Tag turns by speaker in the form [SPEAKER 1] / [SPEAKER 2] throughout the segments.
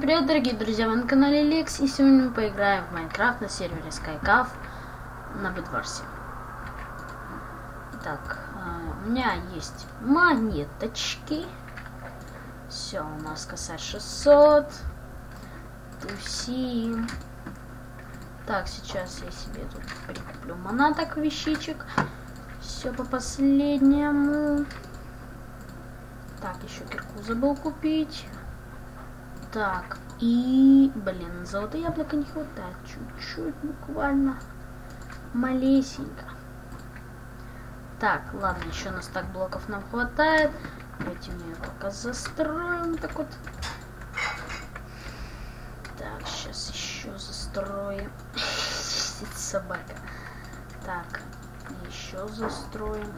[SPEAKER 1] привет, дорогие друзья, вы на канале Лекс, и сегодня мы поиграем в Майнкрафт на сервере SkyCav на Бедварсе. Так, у меня есть монеточки. Все, у нас косарь 600. Тусим. Так, сейчас я себе тут прикуплю монеток, вещичек. Все по последнему. Так, еще кирку забыл купить. Так, и, блин, золотое яблоко не хватает. Чуть-чуть, буквально. Малесенько. Так, ладно, еще на стак блоков нам хватает. Давайте мы ее пока застроим. Так вот. Так, сейчас еще застроим. Собака. Так, еще застроим.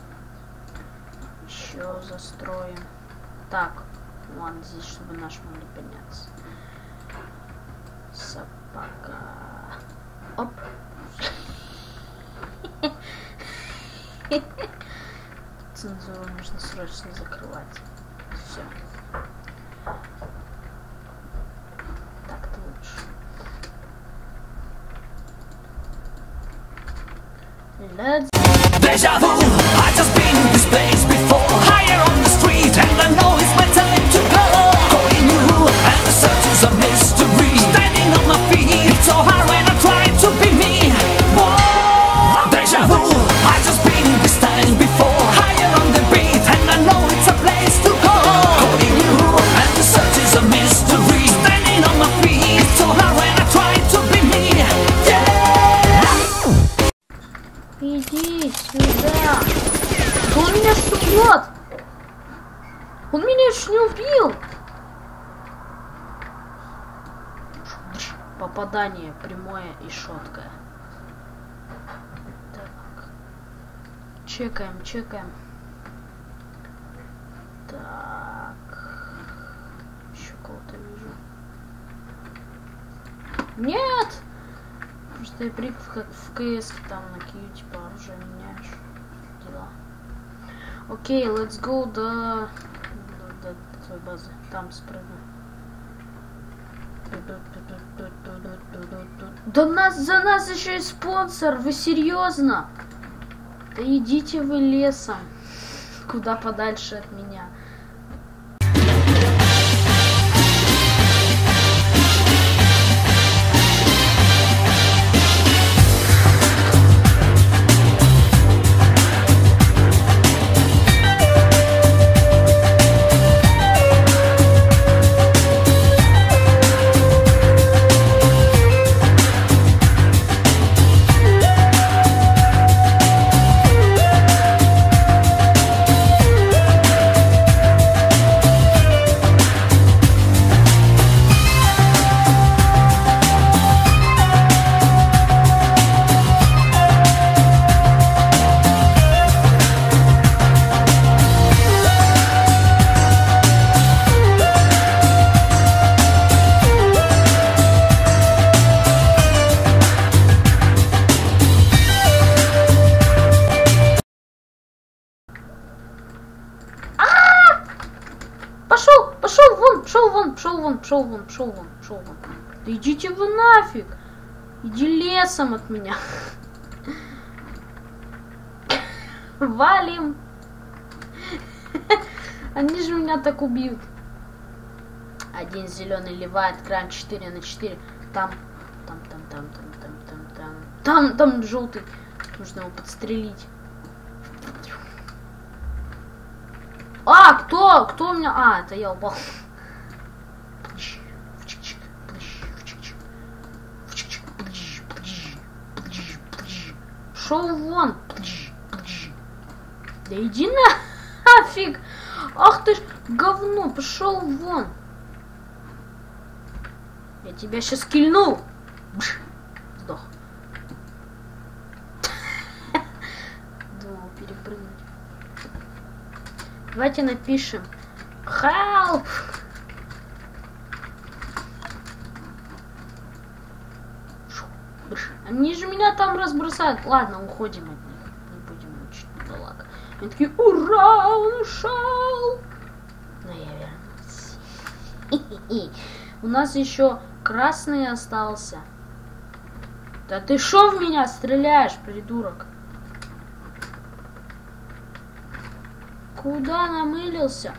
[SPEAKER 1] Еще застроим. Так, ладно, здесь, чтобы наш могли подняться. Собака. Оп. Цензуру нужно срочно закрывать. Все. Так-то лучше. Let's
[SPEAKER 2] Deja vu, I just been in this place before. Higher on the street, and I know it's my time to go. Calling you, and the search is a mystery. Standing on my feet, it's so hard when I try to be me. Whoa, deja vu, I just been in this time before. Higher on the beat, and I know it's a place to go. Calling you, and the search is a mystery. Standing on my feet, it's so hard when I try to be me. Yeah.
[SPEAKER 1] Иди сюда. Да он меня что убьет? Он меня еще не убил. Попадание прямое и шоткое. Так. Чекаем, чекаем. Так. Еще кого-то вижу. Нет! Просто я привык как в КС, там на Кью, типа оружие меняешь. Дела. Окей, let's go до твоей базы. Там спрыгну. Да за нас еще и спонсор, вы серьезно? Да идите вы лесом. Куда подальше от меня. Пошел вон. Да идите вы нафиг. Иди лесом от меня. Валим. Они же меня так убьют. Один зеленый ливает кран 4 на 4. Там желтый. Нужно его подстрелить. А, кто у меня? А, это я упал. Шел вон. Да иди нафиг. Ах ты ж говно, пошел вон. Я тебя сейчас кильну. Сдох. Думал перепрыгнуть. Давайте напишем. Help! Они же меня там разбросают. Ладно, уходим от них. Не будем мучить бедолаг. Они такие, ура, он ушел. Но я вернулся. У нас еще красный остался. Да ты шо в меня стреляешь, придурок? Куда намылился?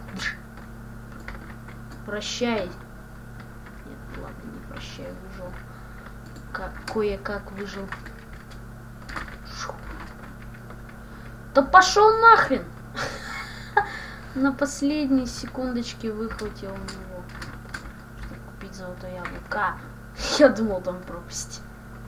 [SPEAKER 1] Прощай. Нет, ладно, не прощай, выжил. Кое-как выжил. Да пошел нахрен! На последней секундочке выхватил у него, чтобы купить золотое яблоко. Я думал, там пропасть.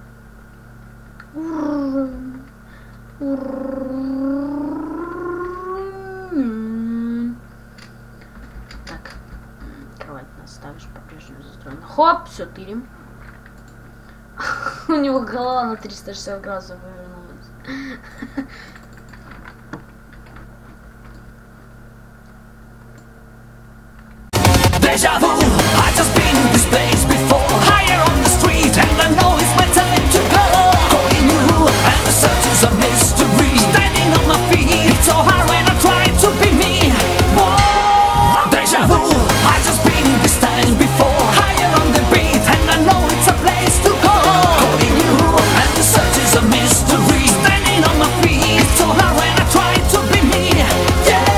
[SPEAKER 1] Так, кровать наставишь, по-прежнему застроена. Хоп, все, тырим. У него голова на 360 градусов вывернулась.
[SPEAKER 2] Deja vu, I just been in this place before. Higher on the street, and I know it's my time to go. Going new, and the search is a mystery. Standing on my feet, it's so hard when I try to be me. Whoa, deja vu, I just been in this time before. Higher on the beat, and I know it's a place to go. Going new, and the search is a mystery. Standing on my feet, it's so hard when I try to be me. Yeah.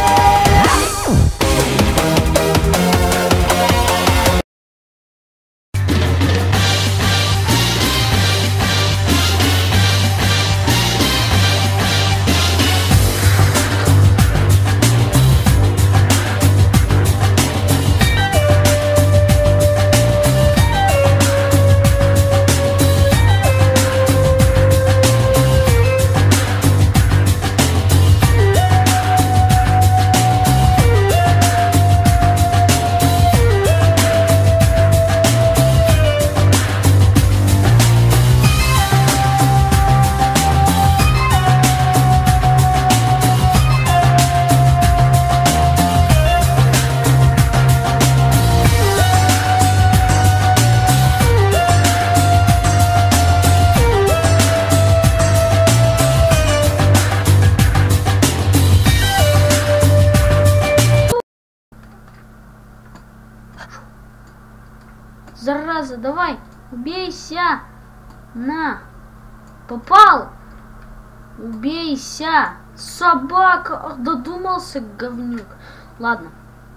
[SPEAKER 1] Зараза, давай, убейся. На. Попал. Убейся. Собака. Ах, додумался, говнюк. Ладно.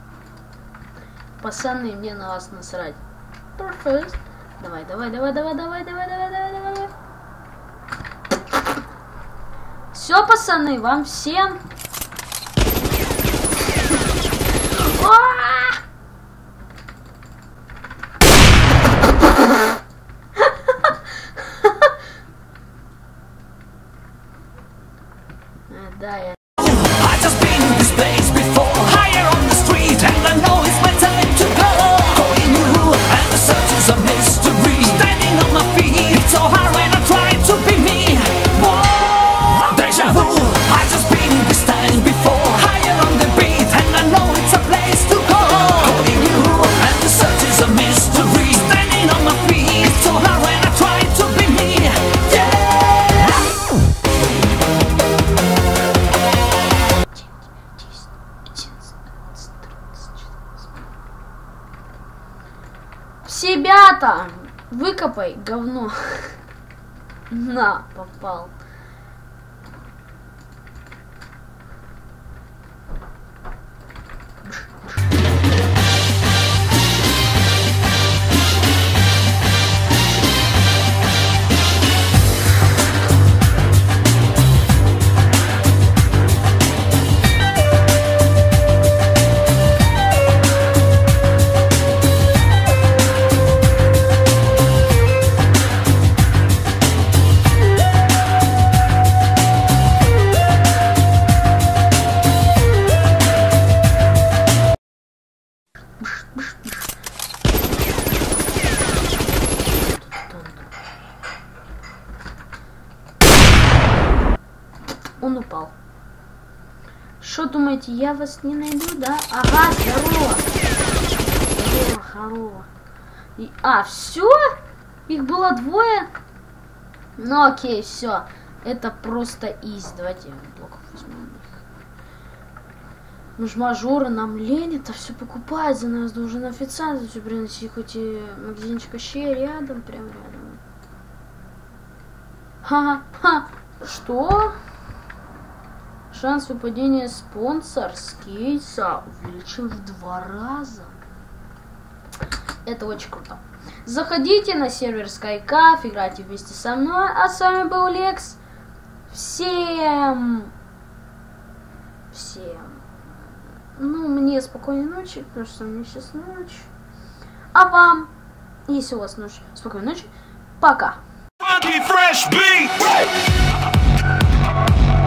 [SPEAKER 1] Пацаны, мне на вас насрать. Perfect. Давай, давай, давай, давай, давай, давай, давай, давай, давай. Все, пацаны, вам всем. Да, я...
[SPEAKER 2] I just been in this place before. Higher on the street, and I know it's my time to go. Going new, and the search is a mystery. Standing on my feet, it's so hard when I try to be me. Whoa, deja vu, I just been in this time before. Higher on the beat, and I know it's a place to go. Going new, and the search is a mystery. Standing on my feet, it's so hard when I try to be me. Yeah.
[SPEAKER 1] Себя-то выкопай, говно. На, попал. Он упал. Что думаете, я вас не найду, да? Ага, здорово. Здорово, здорово. Все? Их было двое? Ну окей, все. Это просто из. Давайте блоков возьмем их. Мы ж мажоры, нам лень это все покупать, за нас должен официант все приносить, хоть и магазинчик вообще рядом, прям рядом. Ха-ха, что? Шанс выпадения спонсор с кейса увеличен в 2 раза. Это очень круто. Заходите на сервер SkyCafe, играйте вместе со мной, а с вами был Лекс. Всем, ну, мне спокойной ночи, потому что у меня сейчас ночь. А вам, если у вас ночь, спокойной ночи, пока.